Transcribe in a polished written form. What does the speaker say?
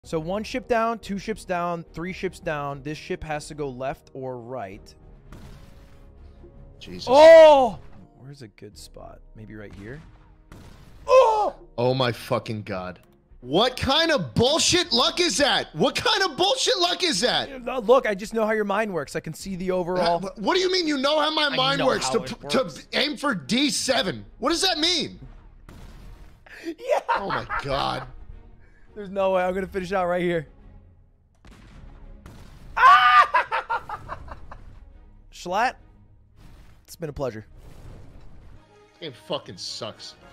So 1 ship down, 2 ships down, 3 ships down. This ship has to go left or right. Jesus. Oh! Where's a good spot? Maybe right here? Oh! Oh my fucking god. What kind of bullshit luck is that? What kind of bullshit luck is that? Look, I just know how your mind works. I can see the overall. What do you mean you know how my mind works? To aim for D7. What does that mean? Yeah. Oh my god. There's no way. I'm going to finish out right here. Schlatt, it's been a pleasure. This game fucking sucks.